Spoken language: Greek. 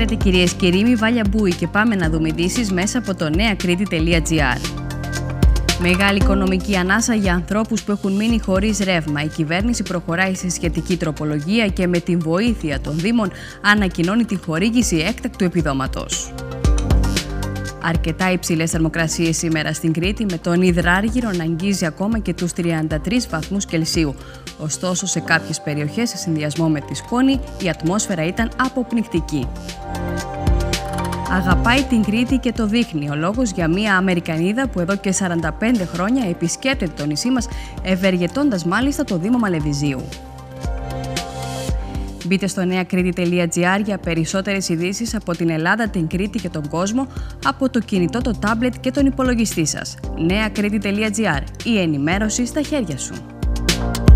Χαίρετε κυρίες και κύριοι, Βάλια Μπούη και πάμε να δούμε ειδήσεις μέσα από το neakriti.gr. Μεγάλη οικονομική ανάσα για ανθρώπους που έχουν μείνει χωρίς ρεύμα. Η κυβέρνηση προχωράει σε σχετική τροπολογία και με την βοήθεια των Δήμων ανακοινώνει τη χορήγηση έκτακτου επιδόματος. Αρκετά υψηλές θερμοκρασίες σήμερα στην Κρήτη, με τον υδράργυρο να αγγίζει ακόμα και τους 33 βαθμούς Κελσίου. Ωστόσο, σε κάποιες περιοχές, σε συνδυασμό με τη σκόνη, η ατμόσφαιρα ήταν αποπνικτική. Αγαπάει την Κρήτη και το δείχνει. Ο λόγος για μια Αμερικανίδα που εδώ και 45 χρόνια επισκέπτεται το νησί μας, ευεργετώντας μάλιστα το Δήμο Μαλεβιζίου. Μπείτε στο neakriti.gr για περισσότερες ειδήσεις από την Ελλάδα, την Κρήτη και τον κόσμο, από το κινητό, το τάμπλετ και τον υπολογιστή σας. neakriti.gr, η ενημέρωση στα χέρια σου.